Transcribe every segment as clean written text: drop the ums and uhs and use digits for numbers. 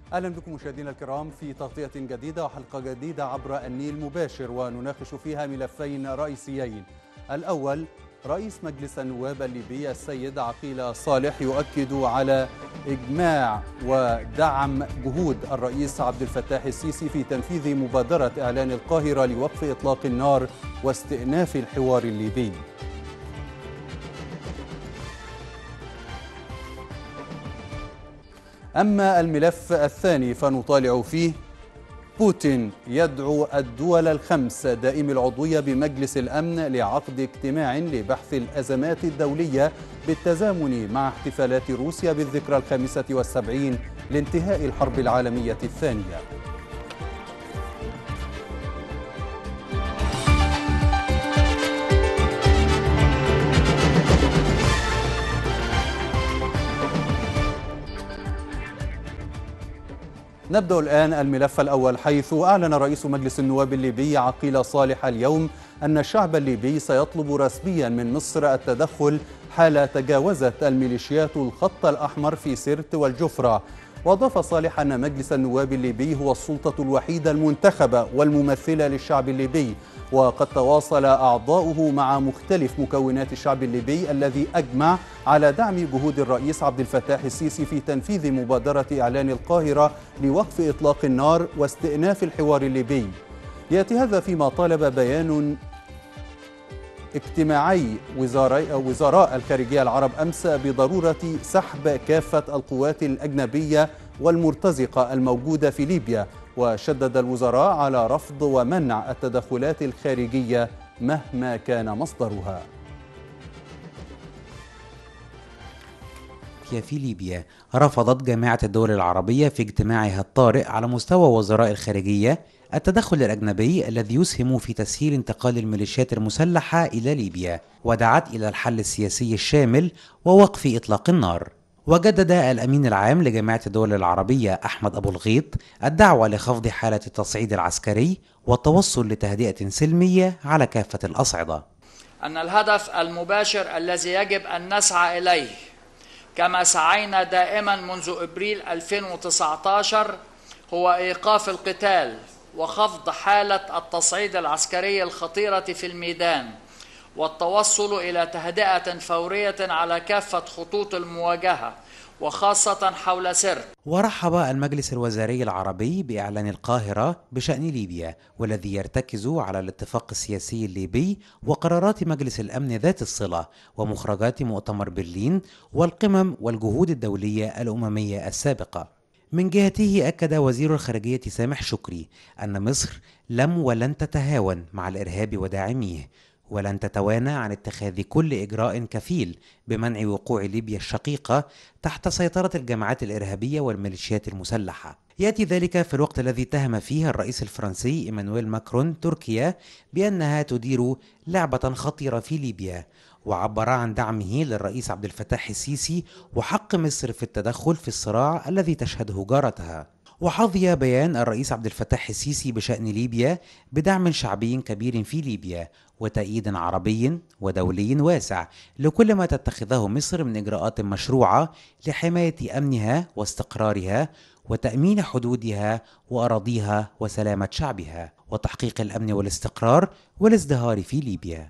أهلا بكم مشاهدينا الكرام في تغطية جديدة وحلقة جديدة عبر النيل مباشر، ونناقش فيها ملفين رئيسيين. الأول، رئيس مجلس النواب الليبي السيد عقيل صالح يؤكد على إجماع ودعم جهود الرئيس عبد الفتاح السيسي في تنفيذ مبادرة إعلان القاهرة لوقف إطلاق النار واستئناف الحوار الليبي. أما الملف الثاني فنطالع فيه: بوتين يدعو الدول الخمس دائم العضوية بمجلس الأمن لعقد اجتماع لبحث الأزمات الدولية بالتزامن مع احتفالات روسيا بالذكرى 75 لانتهاء الحرب العالمية الثانية. نبدأ الآن الملف الأول، حيث أعلن رئيس مجلس النواب الليبي عقيل صالح اليوم أن الشعب الليبي سيطلب رسميا من مصر التدخل حال تجاوزت الميليشيات الخط الأحمر في سرت والجفرة. وأضاف صالح أن مجلس النواب الليبي هو السلطة الوحيدة المنتخبة والممثلة للشعب الليبي، وقد تواصل أعضاؤه مع مختلف مكونات الشعب الليبي الذي أجمع على دعم جهود الرئيس عبد الفتاح السيسي في تنفيذ مبادرة إعلان القاهرة لوقف إطلاق النار واستئناف الحوار الليبي. يأتي هذا فيما طالب بيان اجتماعي وزراء الخارجية العرب أمس بضرورة سحب كافة القوات الأجنبية والمرتزقة الموجودة في ليبيا، وشدد الوزراء على رفض ومنع التدخلات الخارجية مهما كان مصدرها. في ليبيا رفضت جامعة الدول العربية في اجتماعها الطارئ على مستوى وزراء الخارجية التدخل الأجنبي الذي يسهم في تسهيل انتقال الميليشيات المسلحة إلى ليبيا، ودعت إلى الحل السياسي الشامل ووقف إطلاق النار. وجدد الأمين العام لجامعة الدول العربية أحمد أبو الغيط الدعوة لخفض حالة التصعيد العسكري والتوصل لتهدئة سلمية على كافة الأصعدة. أن الهدف المباشر الذي يجب أن نسعى إليه كما سعينا دائما منذ أبريل 2019 هو إيقاف القتال وخفض حالة التصعيد العسكري الخطيرة في الميدان، والتوصل إلى تهدئة فورية على كافة خطوط المواجهة وخاصة حول سرت. ورحب المجلس الوزاري العربي بإعلان القاهرة بشأن ليبيا، والذي يرتكز على الاتفاق السياسي الليبي وقرارات مجلس الأمن ذات الصلة ومخرجات مؤتمر برلين والقمم والجهود الدولية الأممية السابقة. من جهته أكد وزير الخارجية سامح شكري أن مصر لم ولن تتهاون مع الإرهاب وداعميه، ولن تتوانى عن اتخاذ كل إجراء كفيل بمنع وقوع ليبيا الشقيقة تحت سيطرة الجماعات الإرهابية والميليشيات المسلحة. يأتي ذلك في الوقت الذي اتهم فيه الرئيس الفرنسي إيمانويل ماكرون تركيا بأنها تدير لعبة خطيرة في ليبيا، وعبر عن دعمه للرئيس عبد الفتاح السيسي وحق مصر في التدخل في الصراع الذي تشهده جارتها. وحظي بيان الرئيس عبد الفتاح السيسي بشأن ليبيا بدعم شعبي كبير في ليبيا وتأييد عربي ودولي واسع لكل ما تتخذه مصر من إجراءات مشروعة لحماية أمنها واستقرارها وتأمين حدودها وأراضيها وسلامة شعبها وتحقيق الأمن والاستقرار والازدهار في ليبيا.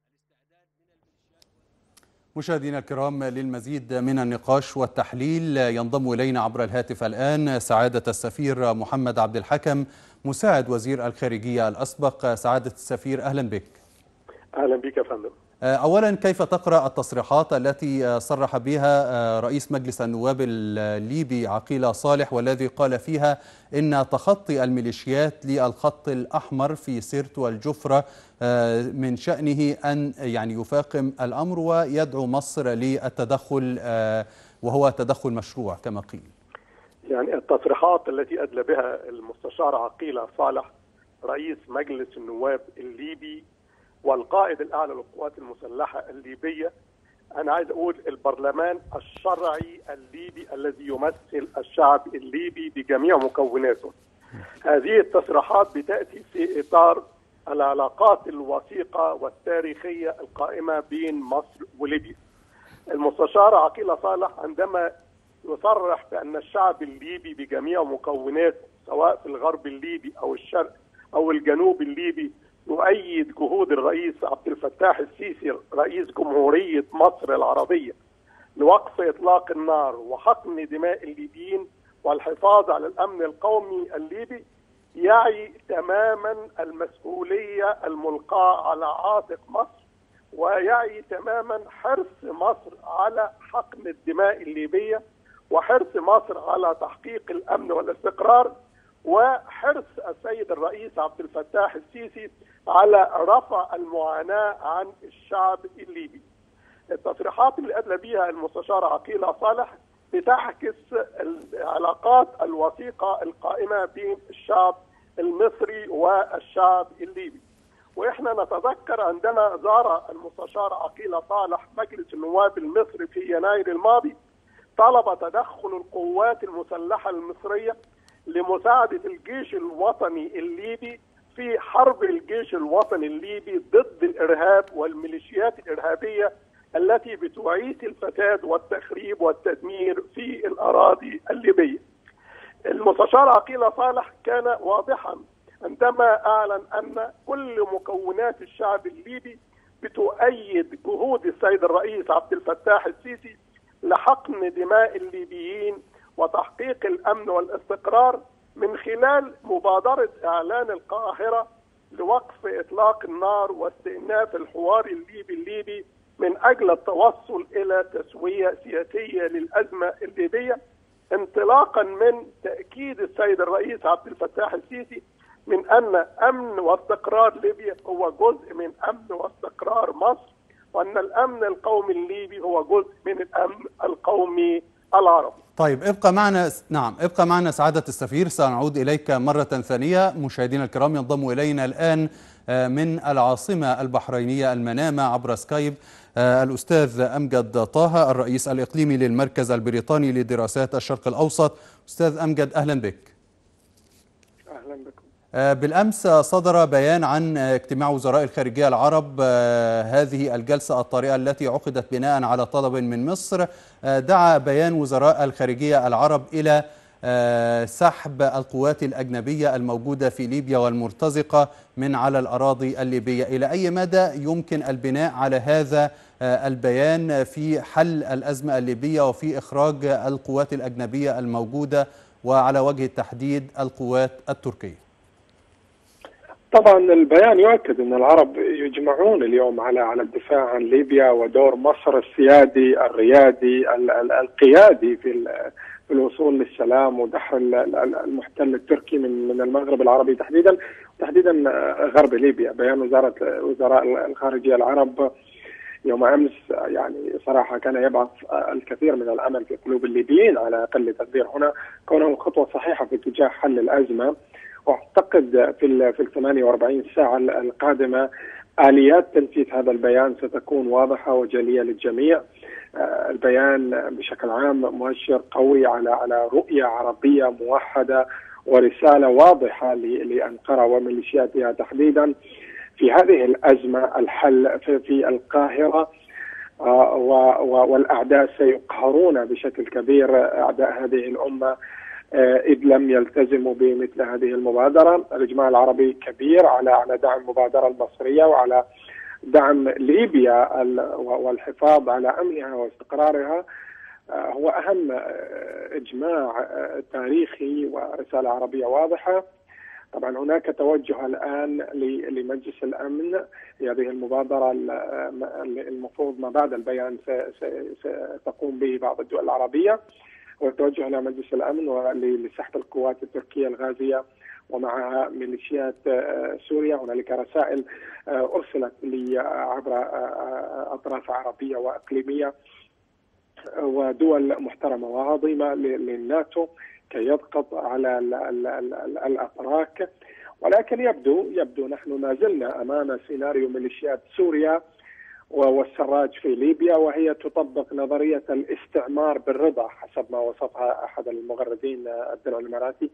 مشاهدينا الكرام، للمزيد من النقاش والتحليل ينضم إلينا عبر الهاتف الآن سعادة السفير محمد عبد الحكم، مساعد وزير الخارجية الأسبق. سعادة السفير، أهلا بك. أهلا بك يا فندم. أولا، كيف تقرأ التصريحات التي صرح بها رئيس مجلس النواب الليبي عقيل صالح، والذي قال فيها إن تخطي الميليشيات للخط الأحمر في سرت والجفرة من شأنه أن يفاقم الأمر ويدعو مصر للتدخل، وهو تدخل مشروع كما قيل؟ التصريحات التي أدلى بها المستشار عقيل صالح رئيس مجلس النواب الليبي والقائد الأعلى للقوات المسلحة الليبية، أنا عايز أقول البرلمان الشرعي الليبي الذي يمثل الشعب الليبي بجميع مكوناته. هذه التصريحات بتأتي في إطار العلاقات الوثيقة والتاريخية القائمة بين مصر وليبيا. المستشار عقيل صالح عندما يصرح بأن الشعب الليبي بجميع مكوناته سواء في الغرب الليبي أو الشرق أو الجنوب الليبي يؤيد جهود الرئيس عبد الفتاح السيسي رئيس جمهورية مصر العربية لوقف إطلاق النار وحقن دماء الليبيين والحفاظ على الأمن القومي الليبي، يعي تماما المسؤولية الملقاة على عاتق مصر، ويعي تماما حرص مصر على حقن الدماء الليبية، وحرص مصر على تحقيق الأمن والاستقرار، وحرص السيد الرئيس عبد الفتاح السيسي على رفع المعاناة عن الشعب الليبي. التصريحات اللي أدلى بها المستشار عقيلة صالح بتعكس العلاقات الوثيقة القائمة بين الشعب المصري والشعب الليبي. وإحنا نتذكر عندما زار المستشار عقيلة صالح مجلس النواب المصري في يناير الماضي طلب تدخل القوات المسلحة المصرية لمساعدة الجيش الوطني الليبي في حرب الجيش الوطني الليبي ضد الإرهاب والميليشيات الإرهابية التي بتعيث الفساد والتخريب والتدمير في الأراضي الليبية. المستشار عقيلة صالح كان واضحا عندما أعلن أن كل مكونات الشعب الليبي بتؤيد جهود السيد الرئيس عبد الفتاح السيسي لحقن دماء الليبيين وتحقيق الأمن والاستقرار من خلال مبادرة إعلان القاهرة لوقف إطلاق النار واستئناف الحوار الليبي من أجل التوصل إلى تسوية سياسية للأزمة الليبية، انطلاقا من تأكيد السيد الرئيس عبد الفتاح السيسي من أن أمن واستقرار ليبيا هو جزء من أمن واستقرار مصر، وأن الأمن القومي الليبي هو جزء من الأمن القومي العربي. طيب ابقى معنا سعادة السفير، سنعود إليك مرة ثانية. مشاهدينا الكرام، ينضم إلينا الآن من العاصمة البحرينية المنامة عبر سكايب الأستاذ أمجد طه، الرئيس الإقليمي للمركز البريطاني لدراسات الشرق الأوسط. أستاذ أمجد، أهلا بك. أهلا بكم. بالأمس صدر بيان عن اجتماع وزراء الخارجية العرب، هذه الجلسة الطارئة التي عقدت بناء على طلب من مصر. دعا بيان وزراء الخارجية العرب إلى سحب القوات الأجنبية الموجودة في ليبيا والمرتزقة من على الأراضي الليبية. إلى أي مدى يمكن البناء على هذا البيان في حل الأزمة الليبية وفي إخراج القوات الأجنبية الموجودة، وعلى وجه التحديد القوات التركية؟ طبعا البيان يؤكد أن العرب يجمعون اليوم على الدفاع عن ليبيا ودور مصر السيادي الريادي القيادي في الوصول للسلام ودحر المحتل التركي من المغرب العربي تحديدا غرب ليبيا. بيان وزراء الخارجية العرب يوم أمس يعني صراحة كان يبعث الكثير من الأمل في قلوب الليبيين على أقل تقدير، هنا كونه خطوة صحيحة في اتجاه حل الأزمة. واعتقد في 48 ساعة القادمة آليات تنفيذ هذا البيان ستكون واضحة وجلية للجميع. البيان بشكل عام مؤشر قوي على رؤية عربية موحدة ورسالة واضحة لأنقرة وميليشياتها تحديدا في هذه الأزمة. الحل في القاهرة، والأعداء سيقهرون بشكل كبير، أعداء هذه الأمة، إذ لم يلتزموا بمثل هذه المبادرة. الإجماع العربي كبير على دعم المبادرة المصرية وعلى دعم ليبيا والحفاظ على أمنها واستقرارها. هو أهم إجماع تاريخي ورسالة عربية واضحة. طبعا هناك توجه الآن لمجلس الأمن هذه المبادرة المفروض ما بعد البيان ستقوم به بعض الدول العربية، والتوجه إلى مجلس الأمن لسحب القوات التركية الغازية ومعها ميليشيات سوريا. هنالك رسائل أرسلت عبر أطراف عربية وإقليمية ودول محترمة وعظيمة للناتو كي يضغط على الأتراك. ولكن يبدو نحن ما زلنا أمام سيناريو ميليشيات سوريا والسراج في ليبيا، وهي تطبق نظرية الاستعمار بالرضا حسب ما وصفها أحد المغردين الدرع الإماراتي.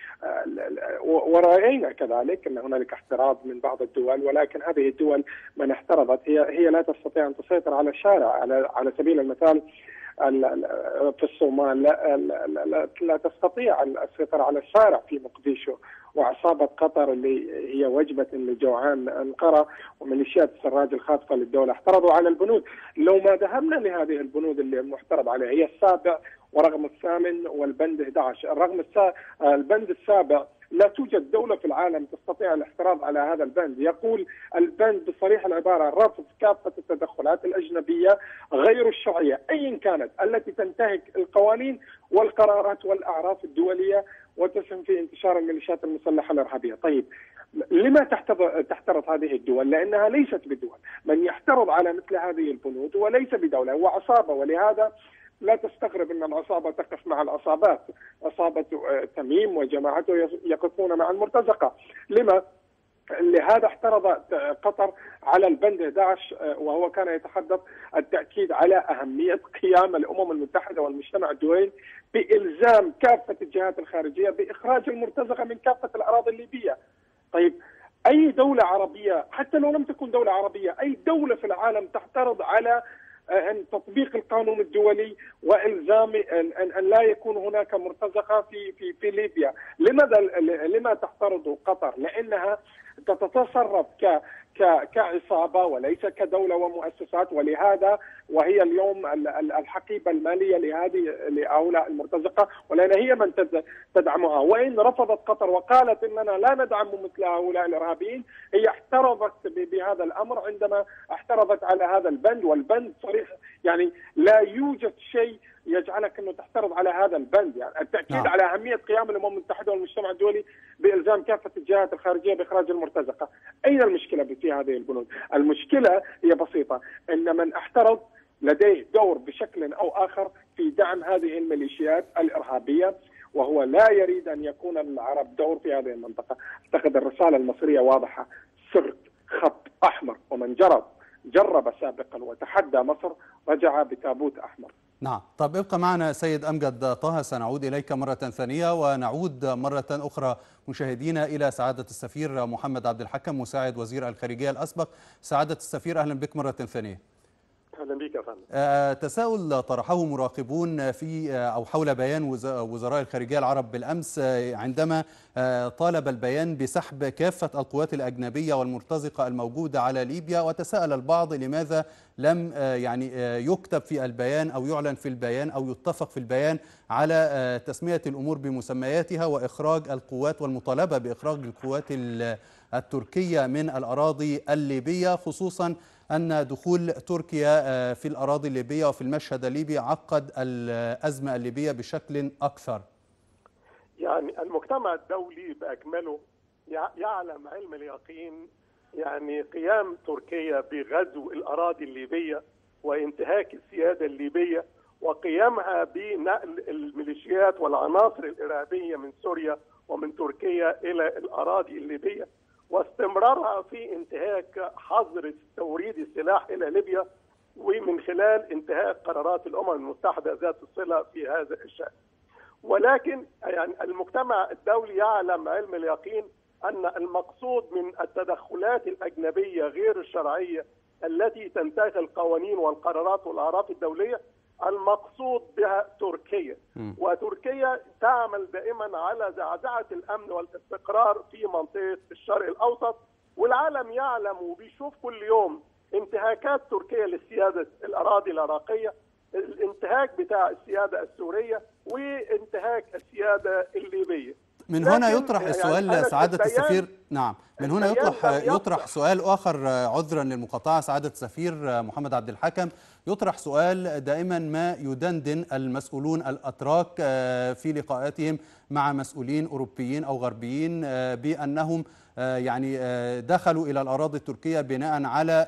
ورأينا كذلك أن هنالك احتراض من بعض الدول، ولكن هذه الدول من احترضت هي لا تستطيع أن تسيطر على الشارع. على سبيل المثال في الصومال لا تستطيع السيطرة على الشارع في مقديشو، وعصابة قطر اللي هي وجبة لجوعان أنقرة وميليشيات السراج الخاطفة للدولة احترضوا على البنود. لو ما ذهبنا لهذه البنود اللي محترض عليها، هي السابع ورقم الثامن والبند 11. البند السابع لا توجد دولة في العالم تستطيع الاحتراض على هذا البند. يقول البند بصريح العبارة: رفض كافة التدخلات الأجنبية غير الشرعية أيا كانت التي تنتهك القوانين والقرارات والأعراف الدولية وتسهم في انتشار الميليشيات المسلحة الإرهابية. طيب، لما تحترض هذه الدول؟ لأنها ليست بدول. من يحترض على مثل هذه البنود وليس بدولة، هو عصابة. ولهذا لا تستغرب أن العصابة تقف مع العصابات. عصابة تميم وجماعته يقفون مع المرتزقة. لهذا احترضت قطر على البند 11، وهو كان يتحدث التأكيد على أهمية قيام الأمم المتحدة والمجتمع الدولي بإلزام كافة الجهات الخارجية بإخراج المرتزقة من كافة الأراضي الليبية. طيب، أي دولة عربية حتى لو لم تكن دولة عربية، أي دولة في العالم تحترض على أن تطبيق القانون الدولي وإلزام أن لا يكون هناك مرتزقة في ليبيا؟ لما تحترض قطر؟ لأنها تتصرف كعصابة وليس كدولة ومؤسسات. ولهذا وهي اليوم الحقيبة المالية لهؤلاء المرتزقة، ولأن هي من تدعمها. وإن رفضت قطر وقالت إننا لا ندعم مثل هؤلاء الإرهابيين، هي احترضت بهذا الأمر عندما احترضت على هذا البند. والبند صريح، يعني لا يوجد شيء يجعلك أنه تحترض على هذا البند. يعني التأكيد على أهمية قيام الأمم المتحدة والمجتمع الدولي بإلزام كافة الجهات الخارجية بإخراج المرتزقة. أين المشكلة في هذه البنود؟ المشكلة هي بسيطة: أن من احترض لديه دور بشكل أو آخر في دعم هذه الميليشيات الإرهابية، وهو لا يريد أن يكون العرب دور في هذه المنطقة. أعتقد الرسالة المصرية واضحة: سرت خط أحمر، ومن جرب سابقا وتحدى مصر رجع بتابوت أحمر. نعم. طب ابقى معنا سيد أمجد طه، سنعود إليك مرة ثانية، ونعود مرة أخرى مشاهدينا إلى سعادة السفير محمد عبد الحكم مساعد وزير الخارجية الأسبق. سعادة السفير، أهلا بك مرة ثانية. أهلا بك يا فندم. تساؤل طرحه مراقبون في أو حول بيان وزراء الخارجية العرب بالأمس، عندما طالب البيان بسحب كافة القوات الأجنبية والمرتزقة الموجودة على ليبيا. وتساءل البعض لماذا لم يكتب في البيان أو يعلن في البيان أو يتفق في البيان على تسمية الأمور بمسمياتها وإخراج القوات والمطالبة بإخراج القوات التركية من الأراضي الليبية، خصوصا أن دخول تركيا في الأراضي الليبية وفي المشهد الليبي عقد الأزمة الليبية بشكل أكثر. يعني المجتمع الدولي بأكمله يعلم علم اليقين يعني قيام تركيا بغزو الأراضي الليبية وانتهاك السيادة الليبية وقيامها بنقل الميليشيات والعناصر الإرهابية من سوريا ومن تركيا إلى الأراضي الليبية، واستمرارها في انتهاك حظر توريد السلاح إلى ليبيا، ومن خلال انتهاك قرارات الأمم المتحدة ذات الصلة في هذا الشأن. ولكن يعني المجتمع الدولي يعلم علم اليقين أن المقصود من التدخلات الأجنبية غير الشرعية التي تنتهك القوانين والقرارات والأعراف الدولية المقصود بها تركيا. وتركيا تعمل دائما على زعزعة الأمن والاستقرار في منطقة الشرق الأوسط، والعالم يعلم وبيشوف كل يوم انتهاكات تركيا للسيادة الأراضي العراقية، الانتهاك بتاع السيادة السورية وانتهاك السيادة الليبية. من هنا يطرح السؤال سعادة السفير. نعم، من هنا يطرح سؤال آخر، عذرا للمقاطعة سعادة السفير محمد عبد الحكم. يطرح سؤال دائما ما يدندن المسؤولون الأتراك في لقاءاتهم مع مسؤولين أوروبيين أو غربيين بأنهم يعني دخلوا إلى الأراضي التركية بناء على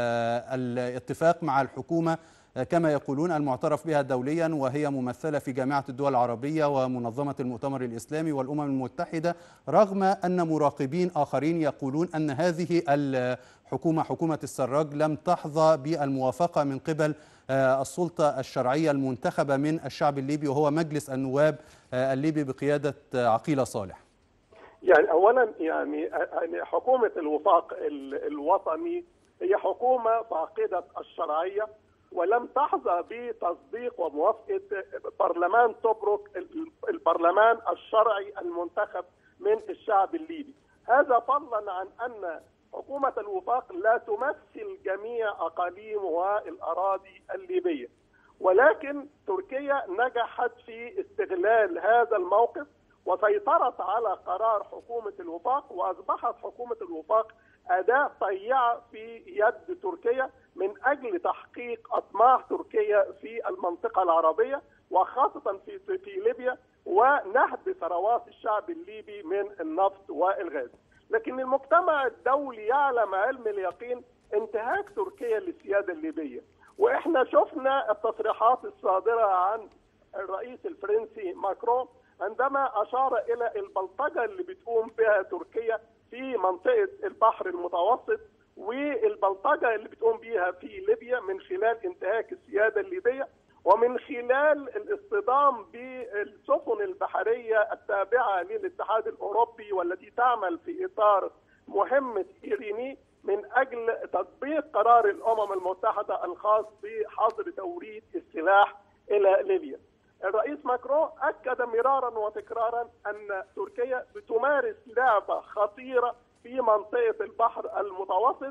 الاتفاق مع الحكومة كما يقولون المعترف بها دوليا، وهي ممثلة في جامعة الدول العربية ومنظمة المؤتمر الإسلامي والأمم المتحدة، رغم أن مراقبين آخرين يقولون أن هذه الحكومة حكومة السراج لم تحظى بالموافقة من قبل السلطة الشرعية المنتخبة من الشعب الليبي، وهو مجلس النواب الليبي بقيادة عقيلة صالح. يعني أولا يعني حكومة الوفاق الوطني هي حكومة فاقدة الشرعية، ولم تحظى بتصديق وموافقة برلمان طبرق، البرلمان الشرعي المنتخب من الشعب الليبي. هذا فضلا عن أن حكومة الوفاق لا تمثل جميع أقاليم والأراضي الليبية، ولكن تركيا نجحت في استغلال هذا الموقف وسيطرت على قرار حكومة الوفاق، وأصبحت حكومة الوفاق أداة طيعة في يد تركيا من أجل تحقيق أطماع تركيا في المنطقة العربية وخاصة في ليبيا، ونهب ثروات الشعب الليبي من النفط والغاز. لكن المجتمع الدولي يعلم علم اليقين انتهاك تركيا للسيادة الليبية، وإحنا شفنا التصريحات الصادرة عن الرئيس الفرنسي ماكرون عندما أشار إلى البلطجة اللي بتقوم بها تركيا في منطقة البحر المتوسط، والبلطجة اللي بتقوم بها في ليبيا من خلال انتهاك السيادة الليبية، ومن خلال الاصطدام بالسفن البحرية التابعة للاتحاد الأوروبي والتي تعمل في إطار مهمة إيريني من أجل تطبيق قرار الأمم المتحدة الخاص بحظر توريد السلاح إلى ليبيا. الرئيس ماكرون أكد مرارا وتكرارا أن تركيا بتمارس لعبة خطيرة في منطقة البحر المتوسط،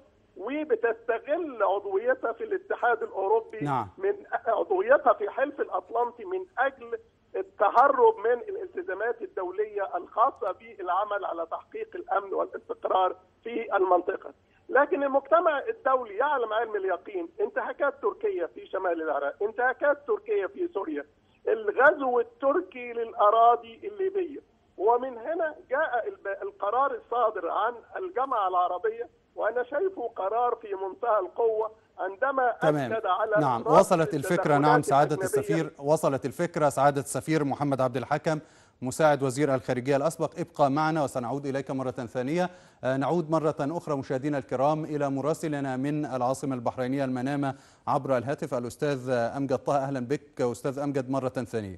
وبتستغل عضويتها في الاتحاد الأوروبي من عضويتها في حلف الأطلنطي من أجل التهرب من الالتزامات الدولية الخاصة بالعمل على تحقيق الأمن والاستقرار في المنطقة. لكن المجتمع الدولي يعلم علم اليقين انتهاكات تركيا في شمال العراق، انتهاكات تركيا في سوريا، الغزو التركي للأراضي الليبية، ومن هنا جاء القرار الصادر عن الجامعة العربية، وأنا شايفه قرار في منتهى القوة عندما أكد على وصلت الفكرة. سعادة السفير، وصلت الفكرة. سعادة السفير محمد عبد الحكم مساعد وزير الخارجية الأسبق، ابقى معنا وسنعود إليك مرة ثانية. نعود مرة أخرى مشاهدينا الكرام إلى مراسلنا من العاصمة البحرينية المنامة عبر الهاتف الأستاذ أمجد طه. أهلا بك أستاذ أمجد مرة ثانية.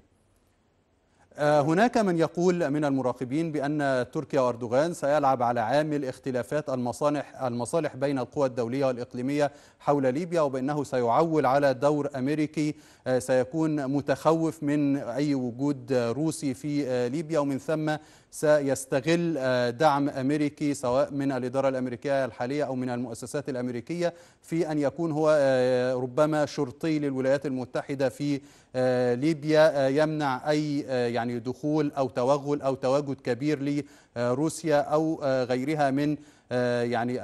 هناك من يقول من المراقبين بأن تركيا وأردوغان سيلعب على عامل اختلافات المصالح بين القوى الدولية والإقليمية حول ليبيا، وبأنه سيعول على دور أمريكي سيكون متخوف من أي وجود روسي في ليبيا، ومن ثم سيستغل دعم أمريكي سواء من الإدارة الأمريكية الحالية أو من المؤسسات الأمريكية في أن يكون هو ربما شرطي للولايات المتحدة في ليبيا، يمنع أي يعني دخول أو توغل أو تواجد كبير لروسيا أو غيرها من يعني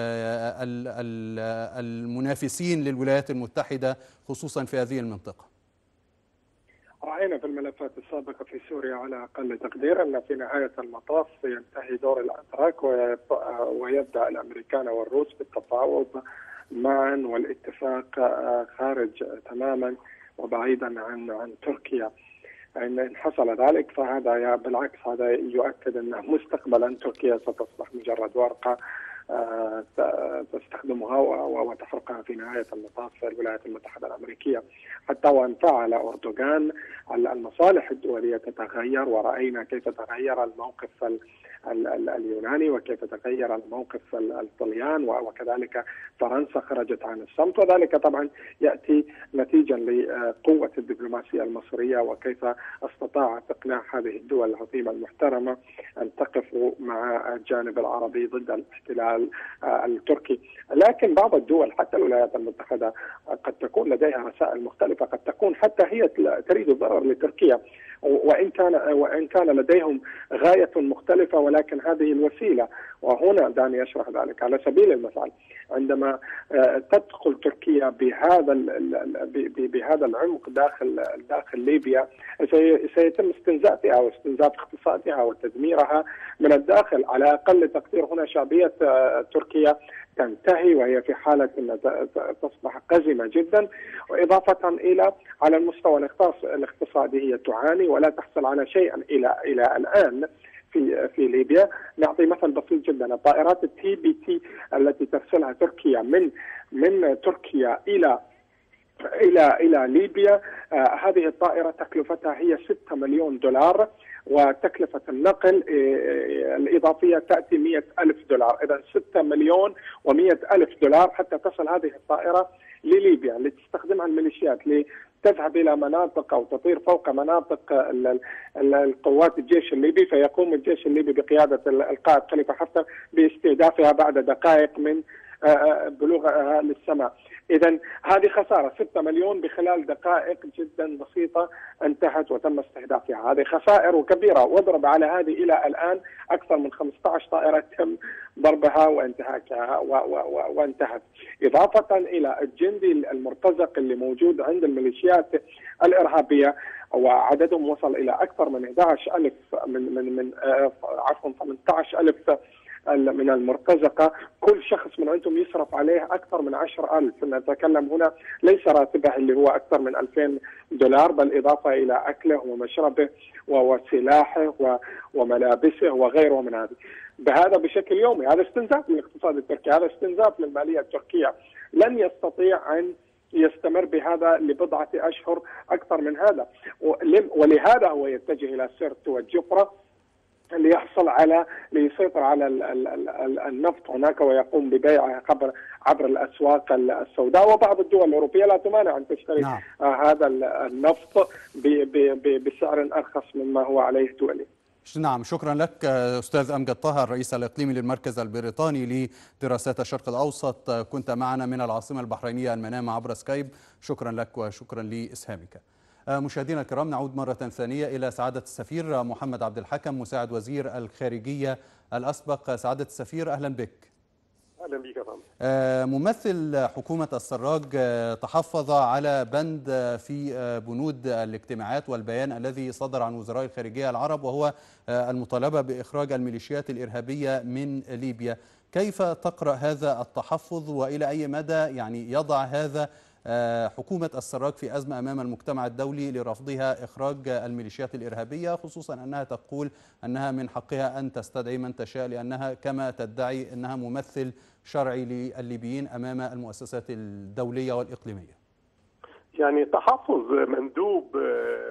المنافسين للولايات المتحدة خصوصا في هذه المنطقة. رأينا في الملفات السابقة في سوريا على أقل تقدير أن في نهاية المطاف ينتهي دور الأتراك ويبدأ الأمريكان والروس بالتفاوض معا والاتفاق خارج تماما وبعيدا عن تركيا. إن حصل ذلك فهذا بالعكس هذا يؤكد أن مستقبلا تركيا ستصبح مجرد ورقة تستخدمها وتفرقها في نهاية المطاف الولايات المتحدة الأمريكية. حتى وإن فعل أردوغان المصالح الدولية تتغير، ورأينا كيف تغير الموقف اليوناني وكيف تغير الموقف الطليان، وكذلك فرنسا خرجت عن الصمت، وذلك طبعا يأتي نتيجا لقوة الدبلوماسية المصرية وكيف استطاعت إقناع هذه الدول العظيمة المحترمة أن تقف مع الجانب العربي ضد الاحتلال التركي. لكن بعض الدول حتى الولايات المتحدة قد تكون لديها رسائل مختلفة، قد تكون حتى هي تريد الضرر لتركيا، وإن كان لديهم غاية مختلفة، ولكن هذه الوسيلة. وهنا دعني يشرح ذلك. على سبيل المثال عندما تدخل تركيا بهذا العمق داخل ليبيا سيتم استنزافها واستنزاف اقتصادها وتدميرها من الداخل. على أقل تقدير هنا شعبية تركيا تنتهي وهي في حالة أن تصبح قزمة جدا، وإضافة إلى على المستوى الاقتصادي هي تعاني ولا تحصل على شيء إلى الآن في ليبيا. نعطي مثل بسيط جدا، الطائرات التي بي تي التي ترسلها تركيا من تركيا إلى ليبيا، هذه الطائرة تكلفتها هي 6 مليون دولار، وتكلفة النقل الإضافية تأتي 100,000 دولار. إذا 6 مليون و100,000 دولار حتى تصل هذه الطائرة لليبيا اللي تستخدمها الميليشيات تذهب إلى مناطق أو تطير فوق مناطق القوات الجيش الليبي، فيقوم الجيش الليبي بقيادة القائد خليفة حفتر باستهدافها بعد دقائق من بلوغها للسماء. إذا هذه خسارة 6 مليون بخلال دقائق جدا بسيطة انتهت وتم استهدافها. هذه خسائر كبيرة، واضرب على هذه إلى الآن أكثر من 15 طائرة تم ضربها وانتهاكها وانتهت، إضافة إلى الجندي المرتزق اللي موجود عند الميليشيات الإرهابية، وعددهم وصل إلى أكثر من 11,000 عفوا 18,000 من المرتزقة. كل شخص من عندهم يصرف عليه أكثر من 10,000. نتكلم هنا ليس راتبه اللي هو أكثر من $2000، بل إضافة إلى أكله ومشربه وسلاحه وملابسه وغيره من هذه. بهذا بشكل يومي. هذا استنزاف للاقتصاد التركي، هذا استنزاف للمالية التركية. لن يستطيع أن يستمر بهذا لبضعة أشهر أكثر من هذا، ولهذا هو يتجه إلى سرت والجفرة ليسيطر على النفط هناك ويقوم ببيعه عبر الأسواق السوداء. وبعض الدول الأوروبية لا تمانع أن تشتري هذا النفط بسعر أرخص مما هو عليه دولي. نعم، شكرا لك أستاذ أمجد طه، الرئيس الإقليمي للمركز البريطاني لدراسات الشرق الأوسط. كنت معنا من العاصمة البحرينية المنامة عبر سكايب. شكرا لك وشكرا لإسهامك. مشاهدينا الكرام، نعود مرة ثانية إلى سعادة السفير محمد عبد الحكم، مساعد وزير الخارجية الأسبق. سعادة السفير، أهلا بك. أهلا بك يا فندم. ممثل حكومة السراج تحفظ على بند في بنود الاجتماعات والبيان الذي صدر عن وزراء الخارجية العرب، وهو المطالبة بإخراج الميليشيات الإرهابية من ليبيا. كيف تقرأ هذا التحفظ، وإلى أي مدى يضع هذا حكومة السراج في أزمة أمام المجتمع الدولي لرفضها إخراج الميليشيات الإرهابية، خصوصا أنها تقول أنها من حقها أن تستدعي من تشاء، لأنها كما تدعي أنها ممثل شرعي للليبيين أمام المؤسسات الدولية والإقليمية؟ تحفظ مندوب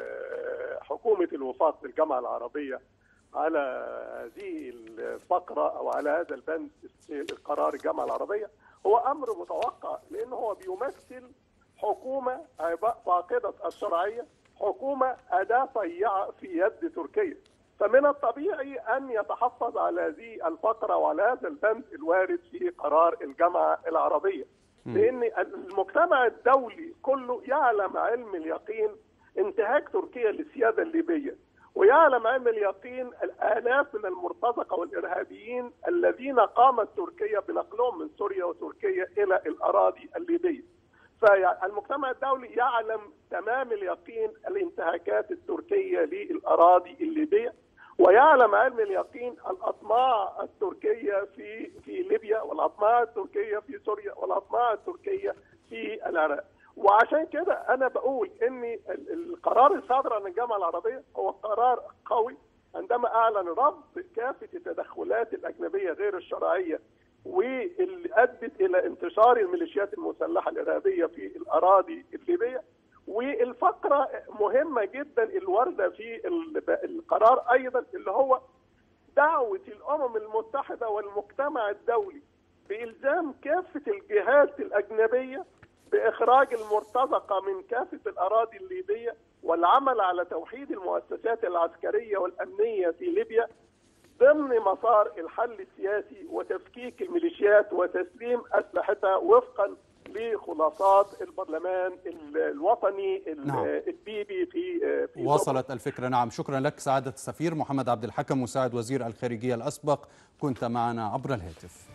حكومة الوفاق بالجامعة العربية على هذه الفقرة أو على هذا البند قرار الجامعة العربية هو أمر متوقع، لأنه هو بيمثل حكومة فاقدة الشرعية، حكومة أداة طيعة في يد تركيا. فمن الطبيعي أن يتحفظ على هذه الفقرة وعلى هذا البند الوارد في قرار الجامعة العربية، لأن المجتمع الدولي كله يعلم علم اليقين انتهاك تركيا للسيادة الليبية، ويعلم علم اليقين الآلاف من المرتزقة والإرهابيين الذين قامت تركيا بنقلهم من سوريا وتركيا إلى الأراضي الليبية. فالمجتمع الدولي يعلم تمام اليقين الانتهاكات التركية للأراضي الليبية، ويعلم علم اليقين الأطماع التركية في ليبيا، والأطماع التركية في سوريا، والأطماع التركية في العراق. وعشان كده أنا بقول إن القرار الصادر عن الجامعة العربية هو قرار قوي عندما أعلن رفض كافة التدخلات الأجنبية غير الشرعية واللي أدت إلى انتشار الميليشيات المسلحة الإرهابية في الأراضي الليبية. والفقرة مهمة جدا الواردة في القرار أيضا، اللي هو دعوة الأمم المتحدة والمجتمع الدولي بإلزام كافة الجهات الأجنبية بإخراج المرتزقة من كافة الأراضي الليبية، والعمل على توحيد المؤسسات العسكرية والأمنية في ليبيا ضمن مسار الحل السياسي وتفكيك الميليشيات وتسليم أسلحتها وفقا لخلاصات البرلمان الوطني الليبي في وصلت الفكرة. نعم، شكرا لك سعادة السفير محمد عبد الحكم، مساعد وزير الخارجية الأسبق، كنت معنا عبر الهاتف.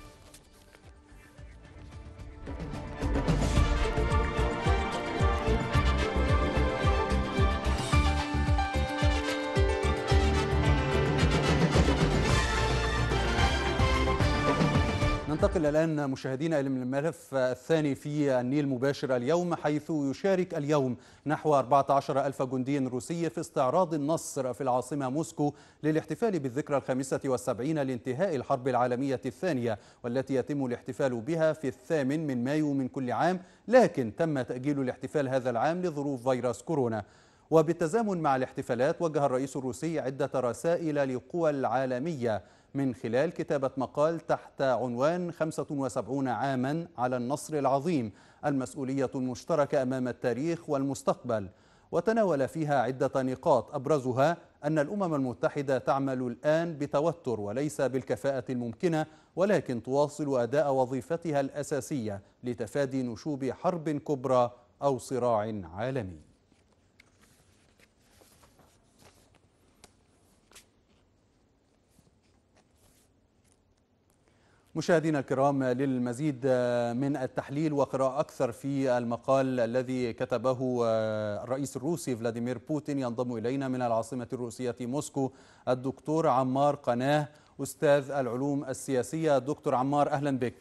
ننتقل الآن مشاهدينا إلى الملف الثاني في النيل مباشر اليوم، حيث يشارك اليوم نحو 14,000 جندي روسي في استعراض النصر في العاصمة موسكو للاحتفال بالذكرى 75 لانتهاء الحرب العالمية الثانية، والتي يتم الاحتفال بها في 8 مايو من كل عام، لكن تم تأجيل الاحتفال هذا العام لظروف فيروس كورونا. وبالتزامن مع الاحتفالات وجه الرئيس الروسي عدة رسائل للقوى العالمية من خلال كتابة مقال تحت عنوان 75 عاما على النصر العظيم، المسؤولية المشتركة أمام التاريخ والمستقبل، وتناول فيها عدة نقاط أبرزها أن الأمم المتحدة تعمل الآن بتوتر وليس بالكفاءة الممكنة، ولكن تواصل أداء وظيفتها الأساسية لتفادي نشوب حرب كبرى أو صراع عالمي. مشاهدينا الكرام، للمزيد من التحليل وقراءة أكثر في المقال الذي كتبه الرئيس الروسي فلاديمير بوتين، ينضم إلينا من العاصمة الروسية موسكو الدكتور عمار قناه، أستاذ العلوم السياسية. دكتور عمار، أهلا بك.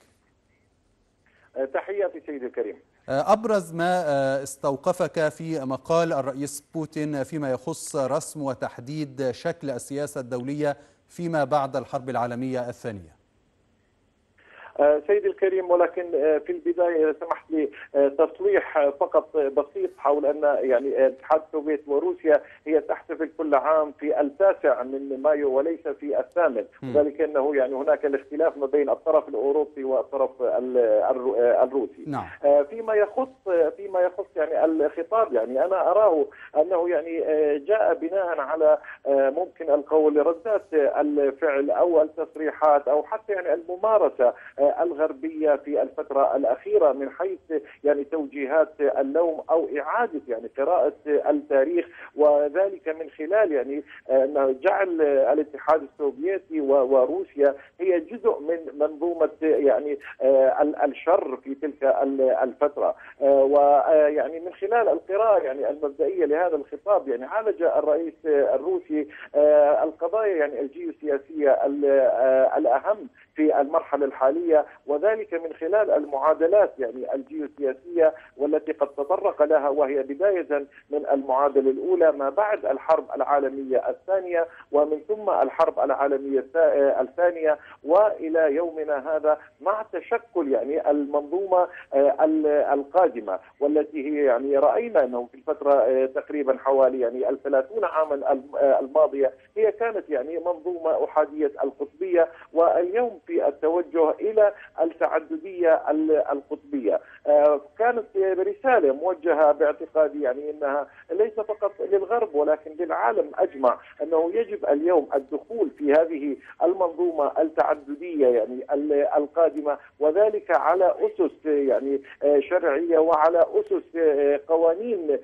تحياتي سيدي الكريم. أبرز ما استوقفك في مقال الرئيس بوتين فيما يخص رسم وتحديد شكل السياسة الدولية فيما بعد الحرب العالمية الثانية؟ سيدي الكريم، ولكن في البداية إذا سمحت لي تصريح فقط بسيط حول أن يعني الاتحاد السوفيتي وروسيا هي تحتفل كل عام في 9 مايو وليس في 8، وذلك أنه يعني هناك الاختلاف ما بين الطرف الأوروبي والطرف الروسي. نعم. فيما يخص يعني الخطاب، يعني أنا أراه أنه يعني جاء بناء على ممكن القول ردات الفعل أو التصريحات أو حتى يعني الممارسة الغربية في الفترة الأخيرة من حيث يعني توجيهات اللوم أو إعادة يعني قراءة التاريخ، وذلك من خلال يعني أنه جعل الاتحاد السوفيتي وروسيا هي جزء من منظومة يعني الشر في تلك الفترة. ويعني من خلال القراءة يعني المبدئية لهذا الخطاب يعني عالج الرئيس الروسي القضايا يعني الجيوسياسية الأهم في المرحلة الحالية، وذلك من خلال المعادلات يعني الجيوسياسية والتي قد تطرق لها، وهي بداية من المعادلة الأولى ما بعد الحرب العالمية الثانية، ومن ثم الحرب العالمية الثانية، وإلى يومنا هذا مع تشكل يعني المنظومة القادمة، والتي هي يعني رأينا أنه في الفترة تقريبا حوالي يعني 30 عاما الماضية هي كانت يعني منظومة أحادية القطبية، واليوم في التوجه إلى التعددية القطبية. كانت رسالة موجهة باعتقادي يعني أنها ليس فقط للغرب ولكن للعالم أجمع، أنه يجب اليوم الدخول في هذه المنظومة التعددية يعني القادمة، وذلك على أسس يعني شرعية وعلى أسس قوانين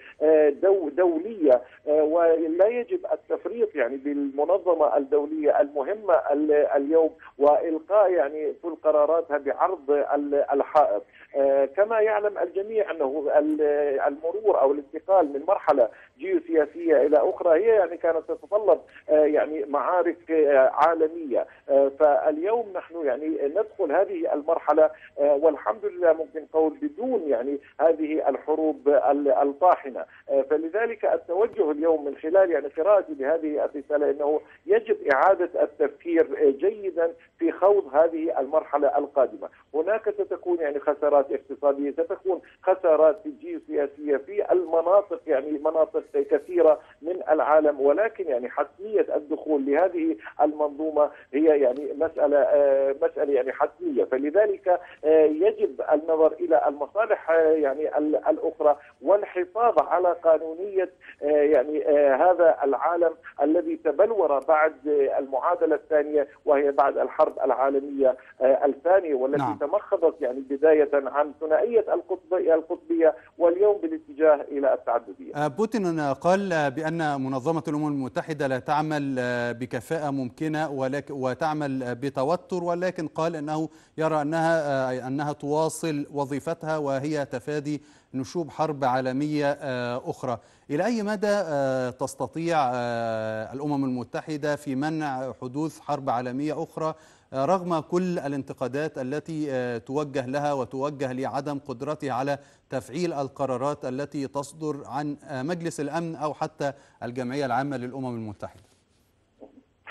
دولية، ولا يجب التفريط يعني بالمنظمة الدولية المهمة اليوم وإلقاء يعني كل قراراتها بعرض الحائط. كما يعلم الجميع أنه المرور أو الانتقال من مرحلة جيوسياسية إلى أخرى هي يعني كانت تتطلب يعني معارك عالمية، فاليوم نحن يعني ندخل هذه المرحلة والحمد لله ممكن قول بدون يعني هذه الحروب الطاحنة. فلذلك التوجه اليوم من خلال يعني قراءتي لهذه الرسالة أنه يجب إعادة التفكير جيدا في خوض هذه المرحلة القادمة. هناك ستكون يعني خسارات اقتصادية، ستكون خسارات جيوسياسية في المناطق يعني مناطق كثيرة من العالم، ولكن يعني حتمية الدخول لهذه المنظومة هي يعني مسألة يعني حتمية. فلذلك يجب النظر إلى المصالح يعني الأخرى والحفاظ على قانونية يعني هذا العالم الذي تبلور بعد المعادلة الثانية، وهي بعد الحرب العالمية الثانية، والتي نعم. تمخضت يعني بداية عن ثنائية القطبية واليوم بالاتجاه إلى التعددية. بوتين قال بأن منظمة الأمم المتحدة لا تعمل بكفاءة ممكنة وتعمل بتوتر، ولكن قال أنه يرى أنها تواصل وظيفتها وهي تفادي نشوب حرب عالمية أخرى. إلى أي مدى تستطيع الأمم المتحدة في منع حدوث حرب عالمية أخرى رغم كل الانتقادات التي توجه لها وتوجه لعدم قدرتها على تفعيل القرارات التي تصدر عن مجلس الأمن أو حتى الجمعية العامة للأمم المتحدة؟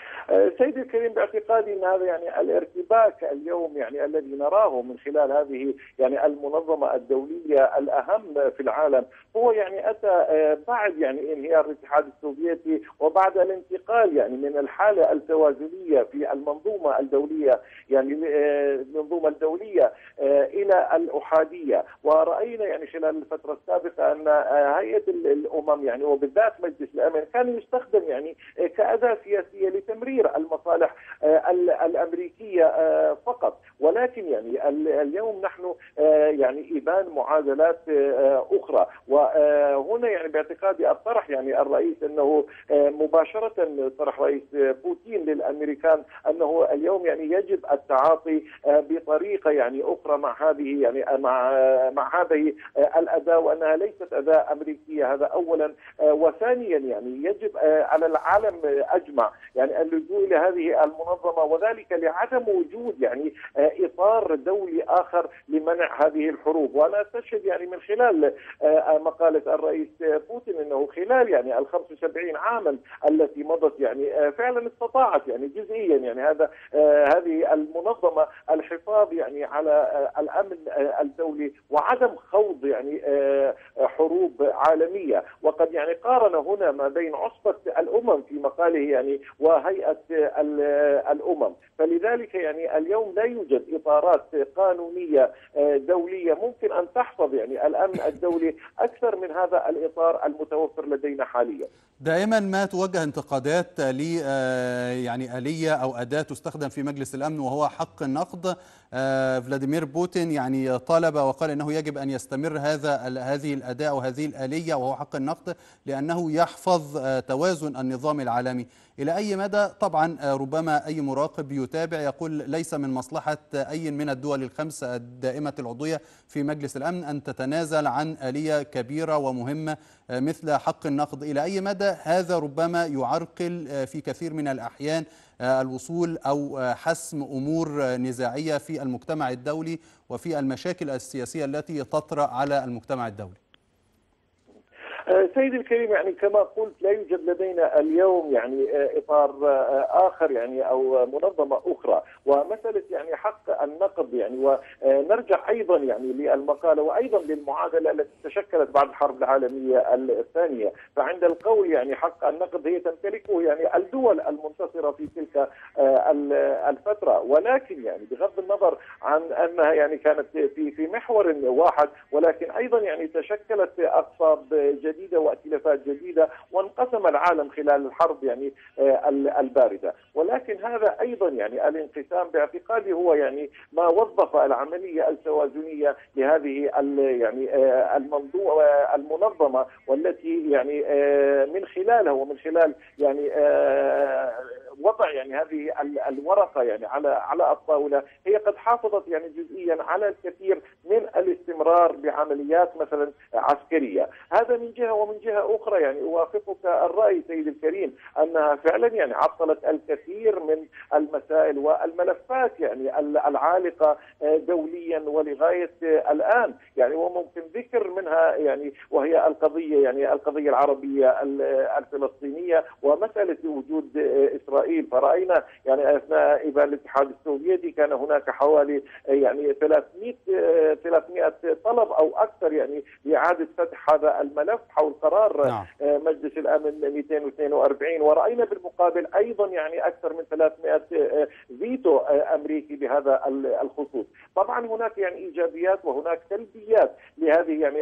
سيدي الكريم، باعتقادي ان هذا يعني الارتباك اليوم يعني الذي نراه من خلال هذه يعني المنظمه الدوليه الاهم في العالم هو يعني اتى بعد يعني انهيار الاتحاد السوفيتي وبعد الانتقال يعني من الحاله التوازنيه في المنظومه الدوليه يعني المنظومه الدوليه الى الاحاديه. وراينا يعني خلال الفتره السابقه ان هيئه الامم يعني وبالذات مجلس الامن كان يستخدم يعني كاداه سياسيه لتمرير المصالح الامريكيه فقط. ولكن يعني اليوم نحن يعني ابان معادلات اخرى، وهنا يعني باعتقادي الطرح يعني الرئيس انه مباشره طرح رئيس بوتين للامريكان انه اليوم يعني يجب التعاطي بطريقه يعني اخرى مع هذه يعني مع هذه الاداه، وانها ليست اداه امريكيه. هذا اولا. وثانيا يعني يجب على العالم اجمع يعني اللجوء الى هذه المنظمه، وذلك لعدم وجود يعني اطار دولي اخر لمنع هذه الحروب. وانا استشهد يعني من خلال مقاله الرئيس بوتين انه خلال يعني ال 75 عاما التي مضت يعني فعلا استطاعت يعني جزئيا يعني هذه المنظمه الحفاظ يعني على الامن الدولي وعدم خوض يعني حروب عالميه. وقد يعني قارن هنا ما بين عصبه الامم في مقاله يعني وهيئه الامم. فلذلك يعني اليوم لا يوجد اطارات قانونيه دوليه ممكن ان تحفظ يعني الامن الدولي اكثر من هذا الاطار المتوفر لدينا حاليا. دائما ما توجه انتقادات ل يعني آلية أو أداة تستخدم في مجلس الأمن وهو حق النقد. فلاديمير بوتين يعني طالب وقال أنه يجب أن يستمر هذه الأداة أو هذه الآلية وهو حق النقد لأنه يحفظ توازن النظام العالمي. إلى أي مدى؟ طبعا ربما أي مراقب يتابع يقول ليس من مصلحة أي من الدول الخمسة الدائمة العضوية في مجلس الأمن أن تتنازل عن آلية كبيرة ومهمة مثل حق النقد. إلى أي مدى هذا ربما يعرقل في كثير من الأحيان الوصول أو حسم أمور نزاعية في المجتمع الدولي وفي المشاكل السياسية التي تطرأ على المجتمع الدولي؟ سيدي الكريم، يعني كما قلت لا يوجد لدينا اليوم يعني اطار اخر يعني او منظمه اخرى. ومساله يعني حق النقد يعني ونرجع ايضا يعني للمقاله وايضا للمعادله التي تشكلت بعد الحرب العالميه الثانيه. فعند القول يعني حق النقد هي تمتلكه يعني الدول المنتصره في تلك الفتره، ولكن يعني بغض النظر عن انها يعني كانت في محور واحد، ولكن ايضا يعني تشكلت اقطاب جديده وائتلافات جديده وانقسم العالم خلال الحرب يعني البارده. ولكن هذا ايضا يعني الانقسام باعتقادي هو يعني ما وظف العمليه التوازنيه لهذه يعني المنظمه، والتي يعني من خلالها ومن خلال يعني وضع يعني هذه الورقه يعني على الطاوله هي قد حافظت يعني جزئيا على الكثير من الاستمرار بعمليات مثلا عسكريه. هذا من جهه، ومن جهه اخرى يعني اوافقك الراي سيدي الكريم انها فعلا يعني عطلت الكثير من المسائل والملفات يعني العالقه دوليا ولغايه الان يعني، وممكن ذكر منها يعني وهي القضيه العربيه الفلسطينيه ومساله وجود اسرائيل. فرأينا يعني اثناء ابان الاتحاد السوفيتي كان هناك حوالي يعني 300 طلب او اكثر يعني لاعاده فتح هذا الملف حول قرار مجلس الامن 242، ورأينا بالمقابل ايضا يعني اكثر من 300 فيتو امريكي بهذا الخصوص. طبعا هناك يعني ايجابيات وهناك سلبيات لهذه يعني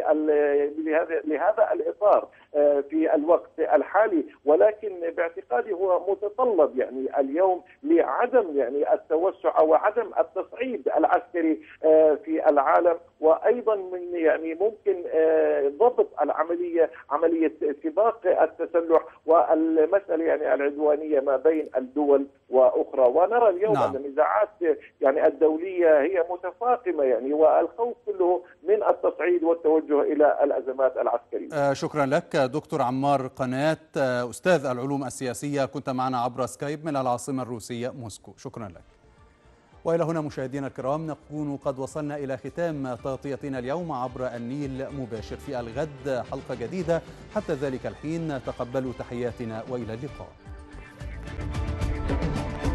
لهذا الاطار في الوقت الحالي، ولكن باعتقادي هو متطلب يعني اليوم لعدم يعني التوسع او عدم التصعيد العسكري في العالم، وايضا من يعني ممكن ضبط عمليه سباق التسلح والمساله يعني العدوانيه ما بين الدول واخرى. ونرى اليوم ان النزاعات يعني الدوليه هي متفاقمه يعني، والخوف كله من التصعيد والتوجه الى الازمات العسكريه. شكرا لك دكتور عمار قناة، استاذ العلوم السياسيه، كنت معنا عبر سكايب من العاصمه الروسيه موسكو. شكرا لك. وإلى هنا مشاهدينا الكرام نكون قد وصلنا إلى ختام تغطيتنا اليوم عبر النيل مباشر. في الغد حلقة جديدة، حتى ذلك الحين تقبلوا تحياتنا وإلى اللقاء.